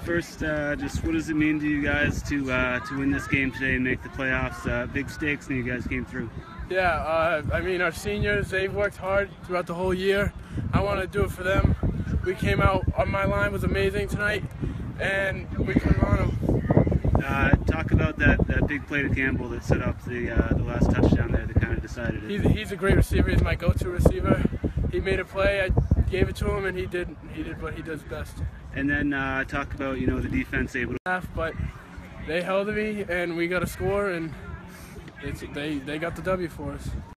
first, just what does it mean to you guys to win this game today and make the playoffs? Big stakes, and you guys came through. Yeah, I mean, our seniors, they've worked hard throughout the whole year. I want to do it for them. We came out, my line was amazing tonight, and we couldn't run them. Talk about that big play to Campbell that set up the last touchdown there that kind of decided it. He's a great receiver. He's my go-to receiver. He made a play. I gave it to him, and he did what he does best. And then talk about the defense able to. But they held me, and we got a score, and they got the W for us.